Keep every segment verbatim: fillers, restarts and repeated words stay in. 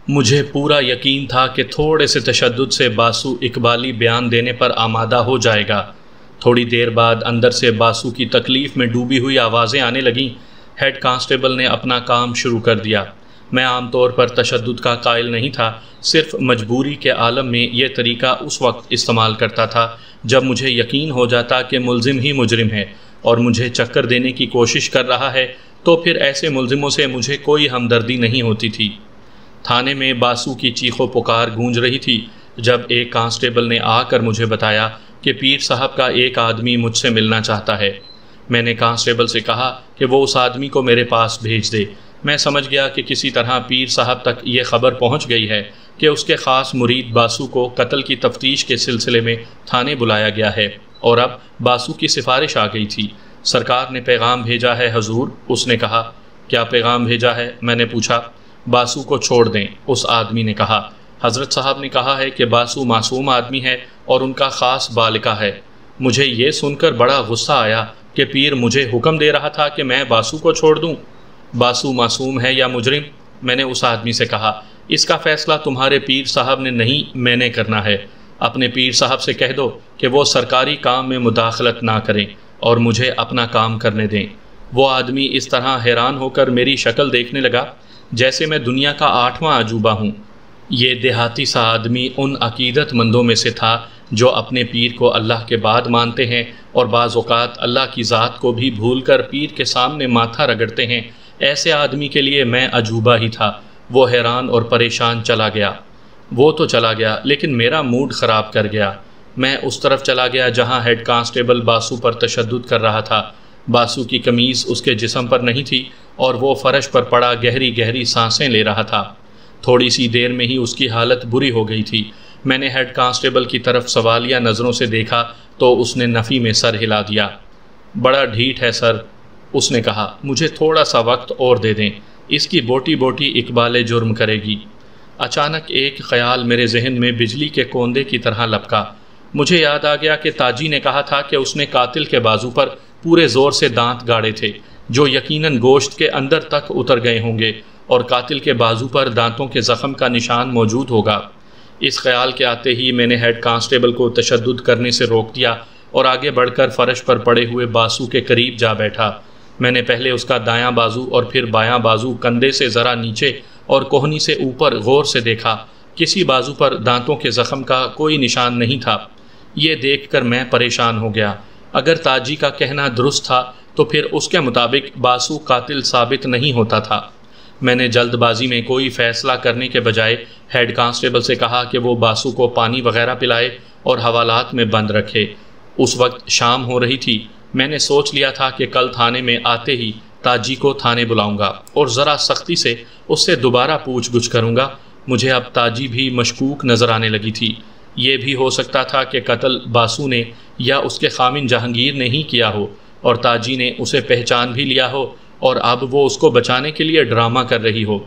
مجھے پورا یقین تھا کہ تھوڑے سے تشدد سے باسو اقبالی بیان دینے پر آمادہ ہو جائے گا۔ تھوڑی دیر بعد اندر سے باسو کی تکلیف میں ڈوبی ہوئی آوازیں آنے لگیں۔ ہیڈ کانسٹیبل نے اپنا کام شروع کر دیا۔ میں عام طور پر تشدد کا قائل نہیں تھا، صرف مجبوری کے عالم میں یہ طریقہ اس وقت استعمال کرتا تھا جب مجھے یقین ہو جاتا کہ ملزم ہی مجرم ہے اور مجھے چکر دینے کی کوشش کر رہا ہے، تو پھر ایسے ملزموں سے مجھے کوئی ہمدردی نہیں ہوتی تھی۔ تھانے میں باسو کی چیخ و پکار گونج رہی تھی جب ایک کانسٹیبل نے آ کر مجھے بتایا کہ پیر صاحب کا ایک آدمی مجھ سے ملنا چاہتا ہے۔ میں نے کانسٹیبل سے کہا کہ وہ اس آدمی کو میرے پاس بھیج دے۔ میں سمجھ گیا کہ کسی طرح پیر صاحب تک یہ خبر پہنچ گئی ہے کہ اس کے خاص مرید باسو کو قتل کی تفتیش کے سلسلے میں تھانے بلایا گیا ہے، اور اب باسو کی سفارش آ گئی تھی۔ سرکار نے پیغام بھیجا ہے حضور، اس نے کہا۔ کیا پیغام بھیجا ہے؟ میں نے پوچھا۔ باسو کو چھوڑ دیں، اس آدمی نے کہا۔ حضرت صاحب نے کہا ہے کہ باسو معصوم آدمی ہے اور ان کا خاص بالکا ہے۔ مجھے یہ سن کر بڑا غصہ آیا کہ پیر مجھے حکم دے رہا تھا کہ میں باسو کو چھوڑ دوں۔ باسو معصوم ہے یا مجرم؟ میں نے اس آدمی سے کہا۔ اس کا فیصلہ تمہارے پیر صاحب نے نہیں، میں نے کرنا ہے۔ اپنے پیر صاحب سے کہہ دو کہ وہ سرکاری کام میں مداخلت نہ کریں اور مجھے اپنا کام کرنے دیں۔ وہ آدمی اس طرح حیران ہو کر میری شکل دیکھنے لگا جیسے میں دنیا کا آٹھواں عجوبہ ہوں۔ یہ دیہاتی سا آدمی ان عقیدت مندوں میں سے تھا جو اپنے پیر کو اللہ کے بعد مانتے ہیں اور بعض اوقات اللہ کی ذات کو بھی بھول کر پیر کے سامنے ماتھا رگڑتے ہیں۔ ایسے آدمی کے لیے میں عجوبہ ہی تھا۔ وہ حیران اور پریشان چلا گیا۔ وہ تو چلا گیا لیکن میرا موڈ خراب کر گیا۔ میں اس طرف چلا گیا جہاں ہیڈ کانسٹیبل باسو پر تشدد کر رہا تھا۔ باسو کی قمیض اس کے جسم پر نہیں تھی اور وہ فرش پر پڑا گہری گہری سانسیں لے رہا تھا۔ تھوڑی سی دیر میں ہی اس کی حالت بری ہو گئی تھی۔ میں نے ہیڈ کانسٹیبل کی طرف سوالیہ نظروں سے دیکھا تو اس نے نفی میں سر ہلا دیا۔ بڑا ڈھیٹ ہے سر، اس نے کہا۔ مجھے تھوڑا سا وقت اور دے دیں، اس کی بوٹی بوٹی اقبال جرم کرے گی۔ اچانک ایک خیال میرے ذہن میں بجلی کے کوندے کی طرح لپکا۔ مجھے یاد آ گیا کہ تاجی نے کہا تھا کہ اس نے قاتل کے بازو پر پورے زور سے دانت گاڑے تھے جو یقیناً گوشت کے اندر تک اتر گئے ہوں گے اور قاتل کے بازو پر دانتوں کے زخم کا نشان موجود ہوگا۔ اس خیال کے آتے ہی میں نے ہیڈ کانسٹیبل کو تشدد کرنے سے روک دیا اور آگے بڑھ کر فرش پر پڑے ہوئے باسو کے قریب جا بیٹھا۔ میں نے پہلے اس کا دایاں بازو اور پھر بایاں بازو کندھے سے ذرا نیچے اور کوہنی سے اوپر غور سے دیکھا۔ کسی بازو پر دانتوں کے زخم کا کوئی نشان نہیں تھا۔ یہ دیکھ کر میں پریشان ہو گیا۔ اگر تاجی کا کہنا درست تھا تو پھر اس کے مطابق باسو قاتل ثابت نہیں ہوتا تھا۔ میں نے جلد بازی میں کوئی فیصلہ کرنے کے بجائے ہیڈ کانسٹیبل سے کہا کہ وہ باسو کو پانی وغیرہ پلائے اور حوالات میں بند رکھے۔ اس وقت شام ہو رہی تھی۔ میں نے سوچ لیا تھا کہ کل تھانے میں آتے ہی تاجی کو تھانے بلاؤں گا اور ذرا سختی سے اس سے دوبارہ پوچھ گچھ کروں گا۔ مجھے اب تاجی بھی مشکوک نظر آنے لگی تھی۔ یہ بھی ہو سکتا تھا کہ قتل باسو نے یا اس کے خامن جہانگیر نے ہی کیا ہو اور تاجی نے اسے پہچان بھی لیا ہو اور اب وہ اس کو بچانے کے لیے ڈرامہ کر رہی ہو۔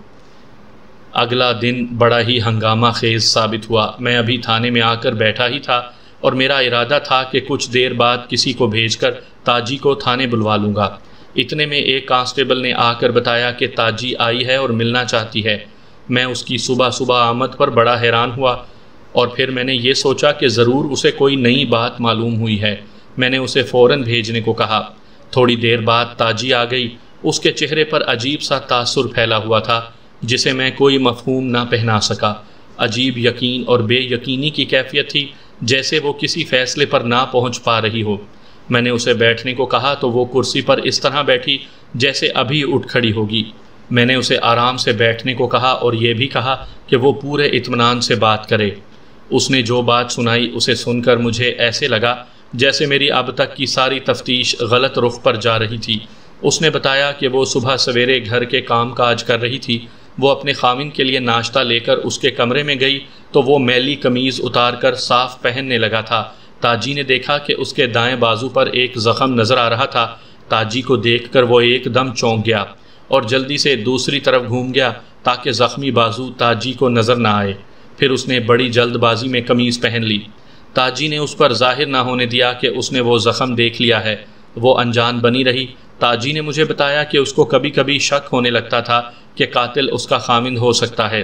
اگلا دن بڑا ہی ہنگامہ خیز ثابت ہوا۔ میں ابھی تھانے میں آ کر بیٹھا ہی تھا اور میرا ارادہ تھا کہ کچھ دیر بعد کسی کو بھیج کر تاجی کو تھانے بلوا لوں گا۔ اتنے میں ایک کانسٹیبل نے آ کر بتایا کہ تاجی آئی ہے اور ملنا چاہتی ہے۔ میں اس کی صبح صبح آمد پر بڑا حیران ہوا اور پھر میں نے یہ سوچا کہ ضرور اسے کوئی نئی بات معلوم ہوئی ہے۔ میں نے اسے فوراً بھیجنے کو کہا۔ تھوڑی دیر بعد تاجی آ گئی۔ اس کے چہرے پر عجیب سا تاثر پھیلا ہوا تھا جسے میں کوئی مفہوم نہ پہنا سکا۔ عجیب یقین اور بے یقینی کی کیفیت تھی، جیسے وہ کسی فیصلے پر نہ پہنچ پا رہی ہو۔ میں نے اسے بیٹھنے کو کہا تو وہ کرسی پر اس طرح بیٹھی جیسے ابھی اٹھ کھڑی ہوگی۔ میں نے اسے آرام سے بیٹھنے کو کہا اور یہ بھی کہا کہ وہ پورے اطمینان سے بات کرے۔ اس نے جو بات سنائی اسے سن کر مجھے ایسے لگا جیسے میری اب تک کی ساری تفتیش غلط رخ پر جا رہی تھی۔ اس نے بتایا کہ وہ صبح سویرے گھر کے کام کاج کر رہی تھی۔ وہ اپنے خاوند کے لیے ناشتہ لے کر اس کے کمرے میں گئی تو وہ میلی قمیض اتار کر صاف پہننے لگا تھا۔ تاجی نے دیکھا کہ اس کے دائیں بازو پر ایک زخم نظر آ رہا تھا۔ تاجی کو دیکھ کر وہ ایک دم چونک گیا اور جلدی سے دوسری طرف گھوم گیا تاکہ زخمی بازو تاجی کو نظر نہ آئے۔ پھر اس نے بڑی جلد بازی میں قمیض پہن لی۔ تاجی نے اس پر ظاہر نہ ہونے دیا کہ اس نے وہ زخم دیکھ لیا ہے۔ وہ انجان بنی رہی۔ تاجی نے مجھے بتایا کہ اس کو کبھی کبھی شک ہونے لگتا تھا کہ قاتل اس کا خامند ہو سکتا ہے۔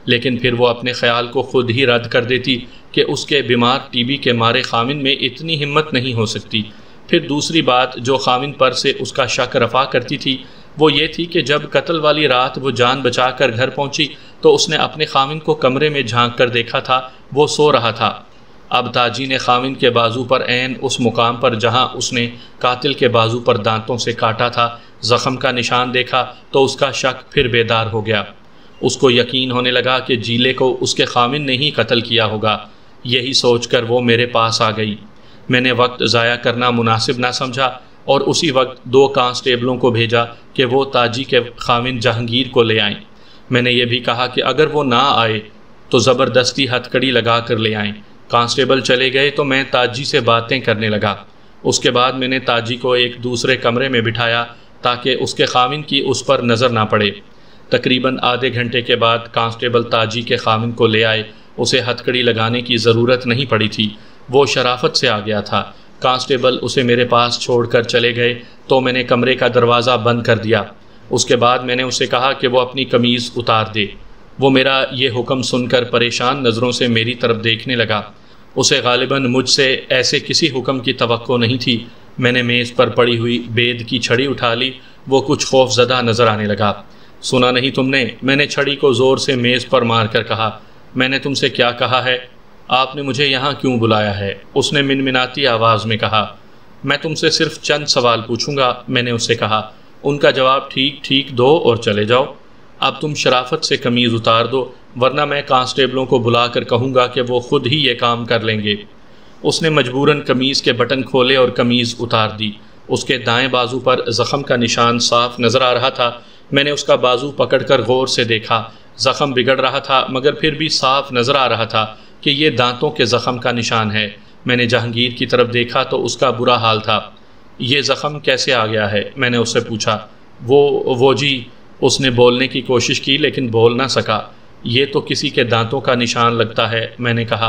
لیکن پھر وہ اپنے خیال کو خود ہی رد کر دیتی کہ اس کے بیمار ٹی بی کے مارے خامن میں اتنی ہمت نہیں ہو سکتی۔ پھر دوسری بات جو خامن پر سے اس کا شک رفع کرتی تھی وہ یہ تھی کہ جب قتل والی رات وہ جان بچا کر گھر پہنچی تو اس نے اپنے خامن کو کمرے میں جھانک کر دیکھا تھا، وہ سو رہا تھا۔ اب تاجی نے خامن کے بازو پر عین اس مقام پر جہاں اس نے قاتل کے بازو پر دانتوں سے کاٹا تھا زخم کا نشان دیکھا تو اس کا شک پھر بیدار ہو گیا۔ اس کو یقین ہونے لگا کہ جیلے کو اس کے خامن نے ہی قتل کیا ہوگا۔ یہی سوچ کر وہ میرے پاس آ گئی۔ میں نے وقت ضائع کرنا مناسب نہ سمجھا اور اسی وقت دو کانسٹیبلوں کو بھیجا کہ وہ تاجی کے خامن جہانگیر کو لے آئیں۔ میں نے یہ بھی کہا کہ اگر وہ نہ آئے تو زبردستی ہتھکڑی لگا کر لے آئیں۔ کانسٹیبل چلے گئے تو میں تاجی سے باتیں کرنے لگا۔ اس کے بعد میں نے تاجی کو ایک دوسرے کمرے میں بٹھایا تاکہ اس کے خامن کی اس پر نظر نہ پڑے۔ تقریباً آدھے گھنٹے کے بعد کانسٹیبل تاجی کے خامن کو لے آئے۔ اسے ہتھکڑی لگانے کی ضرورت نہیں پڑی تھی، وہ شرافت سے آ گیا تھا۔ کانسٹیبل اسے میرے پاس چھوڑ کر چلے گئے تو میں نے کمرے کا دروازہ بند کر دیا۔ اس کے بعد میں نے اسے کہا کہ وہ اپنی قمیض اتار دے۔ وہ میرا یہ حکم سن کر پریشان نظروں سے میری طرف دیکھنے لگا۔ اسے غالباً مجھ سے ایسے کسی حکم کی توقع نہیں تھی۔ میں نے میز پر پڑی ہوئی بید کی چھڑی اٹھا لی۔ وہ کچھ خوف زدہ نظر آنے لگا۔ سنا نہیں تم نے؟ میں نے چھڑی کو زور سے میز پر مار کر کہا۔ میں نے تم سے کیا کہا ہے؟ آپ نے مجھے یہاں کیوں بلایا ہے؟ اس نے منمناتی آواز میں کہا۔ میں تم سے صرف چند سوال پوچھوں گا، میں نے اس سے کہا۔ ان کا جواب ٹھیک ٹھیک دو اور چلے جاؤ۔ اب تم شرافت سے قمیض اتار دو ورنہ میں کانسٹیبلوں کو بلا کر کہوں گا کہ وہ خود ہی یہ کام کر لیں گے۔ اس نے مجبوراً قمیض کے بٹن کھولے اور قمیض اتار دی۔ اس کے دائیں بازو پر زخم کا نشان صاف نظر آ رہا تھا۔ میں نے اس کا بازو پکڑ کر غور سے دیکھا۔ زخم بگڑ رہا تھا مگر پھر بھی صاف نظر آ رہا تھا کہ یہ دانتوں کے زخم کا نشان ہے۔ میں نے جہانگیر کی طرف دیکھا تو اس کا برا حال تھا۔ یہ زخم کیسے آ گیا ہے؟ میں نے اس سے پوچھا۔ وہ وہ جی، اس نے بولنے کی کوشش کی لیکن بول نہ سکا۔ یہ تو کسی کے دانتوں کا نشان لگتا ہے، میں نے کہا۔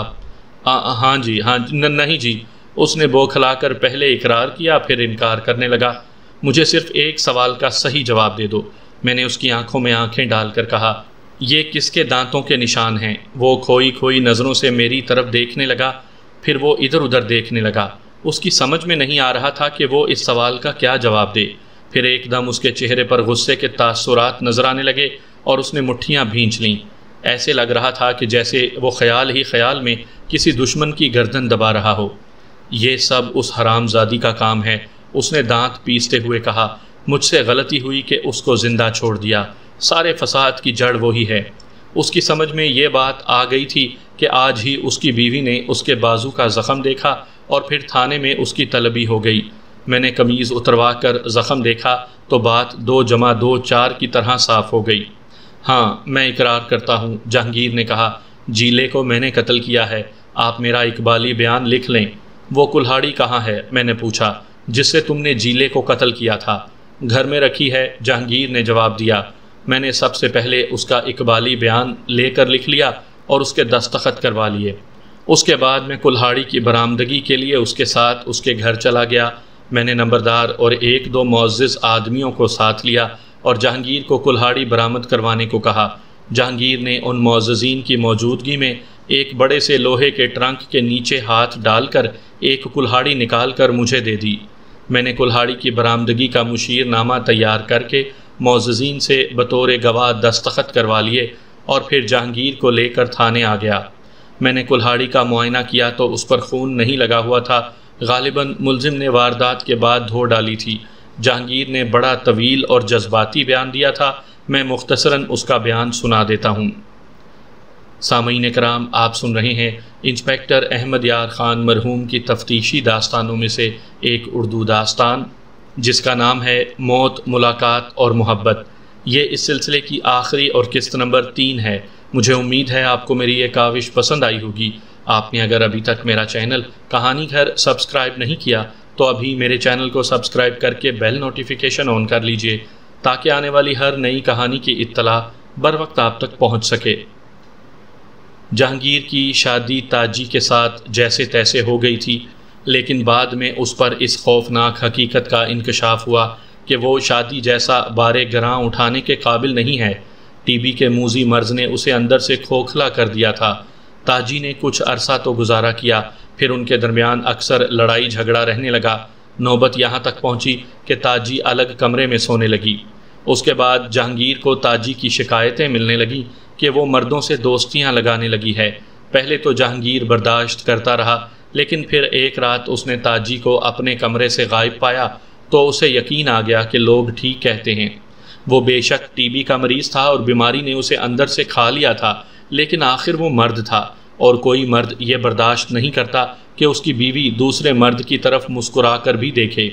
ہاں جی ہاں نہیں جی، اس نے بوکھلا کر پہلے اقرار کیا پھر انکار کرنے لگا۔ مجھے صرف ایک سوال کا صحیح جواب دے دو، میں نے اس کی آنکھوں میں آنکھیں ڈال کر کہا۔ یہ کس کے دانتوں کے نشان ہیں؟ وہ کھوئی کھوئی نظروں سے میری طرف دیکھنے لگا، پھر وہ ادھر ادھر دیکھنے لگا۔ اس کی سمجھ میں نہیں آ رہا تھا کہ وہ اس سوال کا کیا جواب دے۔ پھر ایک دم اس کے چہرے پر غصے کے تاثرات نظر آنے لگے اور اس نے مٹھیاں بھینچ لیں۔ ایسے لگ رہا تھا کہ جیسے وہ خیال ہی خیال میں کسی دشمن کی گردن دبا رہا ہو۔ یہ سب اس حرام زادی کا کام ہے، اس نے دانت پیستے ہوئے کہا۔ مجھ سے غلطی ہوئی کہ اس کو زندہ چھوڑ دیا، سارے فساد کی جڑ وہی ہے۔ اس کی سمجھ میں یہ بات آ گئی تھی کہ آج ہی اس کی بیوی نے اس کے بازو کا زخم دیکھا اور پھر تھانے میں اس کی طلبی ہو گئی۔ میں نے قمیض اتروا کر زخم دیکھا تو بات دو جمع دو چار کی طرح صاف ہو گئی۔ ہاں میں اقرار کرتا ہوں، جہانگیر نے کہا۔ جیلے کو میں نے قتل کیا ہے، آپ میرا اقبالی بیان لکھ لیں۔ وہ کلہاڑی کہاں ہے؟ میں نے پوچھا، جس سے تم نے جیلے کو قتل کیا تھا۔ گھر میں رکھی ہے، جہانگیر نے جواب دیا۔ میں نے سب سے پہلے اس کا اقبالی بیان لے کر لکھ لیا اور اس کے دستخط کروا لیے۔ اس کے بعد میں کلہاڑی کی برآمدگی کے لیے اس کے ساتھ اس کے گھر چلا گیا۔ میں نے نمبردار اور ایک دو معزز آدمیوں کو ساتھ لیا اور جہانگیر کو کلہاڑی برآمد کروانے کو کہا۔ جہانگیر نے ان معززین کی موجودگی میں ایک بڑے سے لوہے کے ٹرنک کے نیچے ہاتھ ڈال کر ایک کلہاڑی نکال کر مجھے دے دی۔ میں نے کلہاڑی کی برآمدگی کا مشیر نامہ تیار کر کے معززین سے بطور گواہ دستخط کروا لیے اور پھر جہانگیر کو لے کر تھانے آ گیا۔ میں نے کلہاڑی کا معائنہ کیا تو اس پر خون نہیں لگا ہوا تھا، غالباً ملزم نے واردات کے بعد دھو ڈالی تھی۔ جہانگیر نے بڑا طویل اور جذباتی بیان دیا تھا، میں مختصراً اس کا بیان سنا دیتا ہوں۔ سامعین کرام، آپ سن رہے ہیں انسپکٹر احمد یار خان مرحوم کی تفتیشی داستانوں میں سے ایک اردو داستان جس کا نام ہے موت، ملاقات اور محبت۔ یہ اس سلسلے کی آخری اور قسط نمبر تین ہے۔ مجھے امید ہے آپ کو میری یہ کاوش پسند آئی ہوگی۔ آپ نے اگر ابھی تک میرا چینل کہانی گھر سبسکرائب نہیں کیا تو ابھی میرے چینل کو سبسکرائب کر کے بیل نوٹیفیکیشن آن کر لیجئے تاکہ آنے والی ہر نئی کہانی کی اطلاع بر وقت آپ تک پہنچ سکے۔ جہانگیر کی شادی تاجی کے ساتھ جیسے تیسے ہو گئی تھی، لیکن بعد میں اس پر اس خوفناک حقیقت کا انکشاف ہوا کہ وہ شادی جیسا بارے گراں اٹھانے کے قابل نہیں ہے۔ ٹی بی کے موذی مرض نے اسے اندر سے کھوکھلا کر دیا تھا۔ تاجی نے کچھ عرصہ تو گزارا کیا، پھر ان کے درمیان اکثر لڑائی جھگڑا رہنے لگا۔ نوبت یہاں تک پہنچی کہ تاجی الگ کمرے میں سونے لگی۔ اس کے بعد جہانگیر کو تاجی کی شکایتیں ملنے لگیں کہ وہ مردوں سے دوستیاں لگانے لگی ہے۔ پہلے تو جہانگیر برداشت کرتا رہا، لیکن پھر ایک رات اس نے تاجی کو اپنے کمرے سے غائب پایا تو اسے یقین آ گیا کہ لوگ ٹھیک کہتے ہیں۔ وہ بے شک ٹی بی کا مریض تھا اور بیماری نے اسے اندر سے کھا لیا تھا، لیکن آخر وہ مرد تھا، اور کوئی مرد یہ برداشت نہیں کرتا کہ اس کی بیوی دوسرے مرد کی طرف مسکرا کر بھی دیکھے۔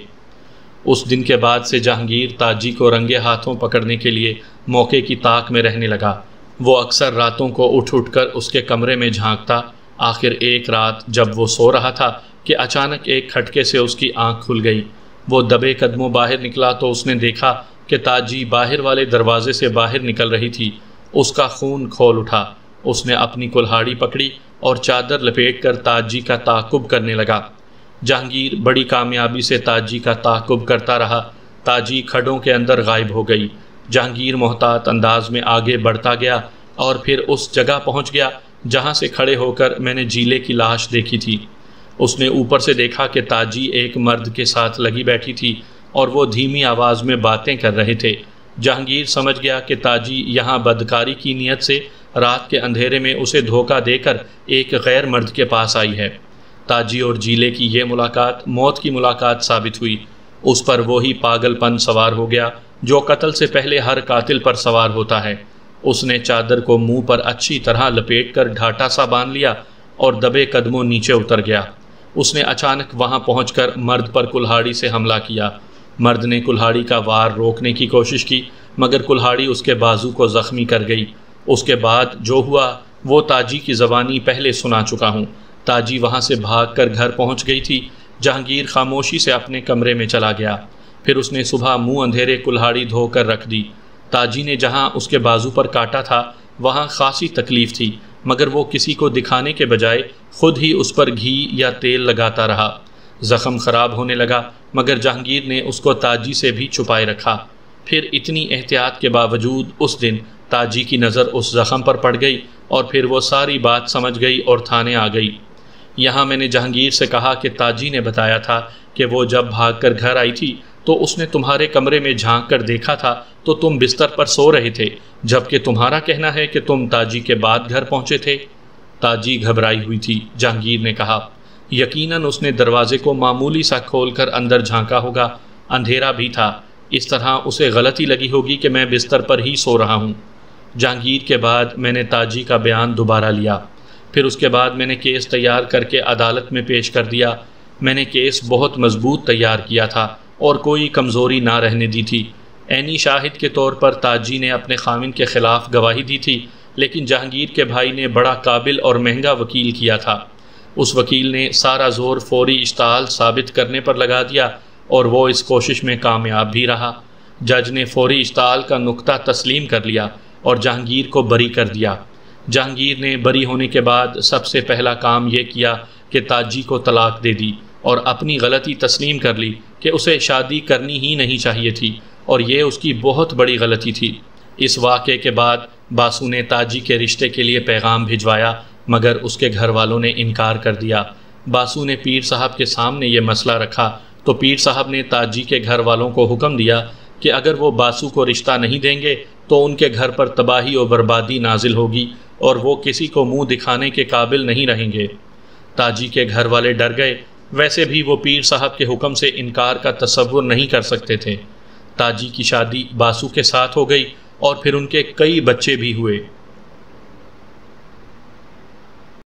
اس دن کے بعد سے جہانگیر تاجی کو رنگے ہاتھوں پکڑنے کے لیے موقع کی طاق میں رہنے لگا۔ وہ اکثر راتوں کو اٹھ اٹھ کر اس کے کمرے میں جھانکتا۔ آخر ایک رات جب وہ سو رہا تھا کہ اچانک ایک کھٹکے سے اس کی آنکھ کھل گئی۔ وہ دبے قدموں باہر نکلا تو اس نے دیکھا کہ تاجی باہر والے دروازے سے باہر نکل رہی تھی۔ اس کا خون کھول اٹھا۔ اس نے اپنی کلہاڑی پکڑی اور چادر لپیٹ کر تاجی کا تعاقب کرنے لگا۔ جہانگیر بڑی کامیابی سے تاجی کا تعاقب کرتا رہا۔ تاجی کھڈوں کے اندر غائب ہو گئی۔ جہانگیر محتاط انداز میں آگے بڑھتا گیا اور پھر اس جگہ پہنچ گیا جہاں سے کھڑے ہو کر میں نے جیلے کی لاش دیکھی تھی۔ اس نے اوپر سے دیکھا کہ تاجی ایک مرد کے ساتھ لگی بیٹھی تھی اور وہ دھیمی آواز میں باتیں کر رہے تھے۔ جہانگیر سمجھ گیا کہ تاجی یہاں بدکاری کی نیت سے رات کے اندھیرے میں اسے دھوکہ دے کر ایک غیر مرد کے پاس آئی ہے۔ تاجی اور جیلے کی یہ ملاقات موت کی ملاقات ثابت ہوئی۔ اس پر وہی پاگل پن سوار ہو گیا جو قتل سے پہلے ہر قاتل پر سوار ہوتا ہے۔ اس نے چادر کو منہ پر اچھی طرح لپیٹ کر ڈھاٹا سا باندھ لیا اور دبے قدموں نیچے اتر گیا۔ اس نے اچانک وہاں پہنچ کر مرد پر کلہاڑی سے حملہ کیا۔ مرد نے کلہاڑی کا وار روکنے کی کوشش کی، مگر کلہاڑی اس کے بازو کو زخمی کر گئی۔ اس کے بعد جو ہوا وہ تاجی کی زبانی پہلے سنا چکا ہوں۔ تاجی وہاں سے بھاگ کر گھر پہنچ گئی تھی۔ جہانگیر خاموشی سے اپنے کمرے میں چلا گیا۔ پھر اس نے صبح منہ اندھیرے کلہاڑی دھو کر رکھ دی۔ تاجی نے جہاں اس کے بازو پر کاٹا تھا وہاں خاصی تکلیف تھی، مگر وہ کسی کو دکھانے کے بجائے خود ہی اس پر گھی یا تیل لگاتا رہا۔ زخم خراب ہونے لگا، مگر جہانگیر نے اس کو تاجی سے بھی چھپائے رکھا۔ پھر اتنی احتیاط کے باوجود اس دن تاجی کی نظر اس زخم پر پڑ گئی اور پھر وہ ساری بات سمجھ گئی اور تھانے آ گئی۔ یہاں میں نے جہانگیر سے کہا کہ تاجی نے بتایا تھا کہ وہ جب بھاگ کر گھر آئی تھی تو اس نے تمہارے کمرے میں جھانک کر دیکھا تھا تو تم بستر پر سو رہے تھے، جبکہ تمہارا کہنا ہے کہ تم تاجی کے بعد گھر پہنچے تھے۔ تاجی گھبرائی ہوئی تھی، جہانگیر نے کہا۔ یقیناً اس نے دروازے کو معمولی سا کھول کر اندر جھانکا ہوگا، اندھیرا بھی تھا، اس طرح اسے غلطی لگی ہوگی کہ میں بستر پر ہی سو رہا ہوں۔ جہانگیر کے بعد میں نے تاجی کا بیان دوبارہ لیا۔ پھر اس کے بعد میں نے کیس تیار کر کے عدالت میں پیش کر دیا۔ میں نے کیس بہت مضبوط تیار کیا تھا اور کوئی کمزوری نہ رہنے دی تھی۔ عینی شاہد کے طور پر تاجی نے اپنے خاوند کے خلاف گواہی دی تھی، لیکن جہانگیر کے بھائی نے بڑا قابل اور مہنگا وکیل کیا تھا۔ اس وکیل نے سارا زور فوری اشتعال ثابت کرنے پر لگا دیا اور وہ اس کوشش میں کامیاب بھی رہا۔ جج نے فوری اشتعال کا نقطہ تسلیم کر لیا اور جہانگیر کو بری کر دیا۔ جہانگیر نے بری ہونے کے بعد سب سے پہلا کام یہ کیا کہ تاجی کو طلاق دے دی اور اپنی غلطی تسلیم کر لی کہ اسے شادی کرنی ہی نہیں چاہیے تھی اور یہ اس کی بہت بڑی غلطی تھی۔ اس واقعے کے بعد باسو نے تاجی کے رشتے کے لیے پیغام بھجوایا، مگر اس کے گھر والوں نے انکار کر دیا۔ باسو نے پیر صاحب کے سامنے یہ مسئلہ رکھا تو پیر صاحب نے تاجی کے گھر والوں کو حکم دیا کہ اگر وہ باسو کو رشتہ نہیں دیں گے تو ان کے گھر پر تباہی و بربادی نازل ہوگی اور وہ کسی کو منہ دکھانے کے قابل نہیں رہیں گے۔ تاجی کے گھر والے ڈر گئے، ویسے بھی وہ پیر صاحب کے حکم سے انکار کا تصور نہیں کر سکتے تھے۔ تاجی کی شادی باسو کے ساتھ ہو گئی اور پھر ان کے کئی بچے بھی ہوئے۔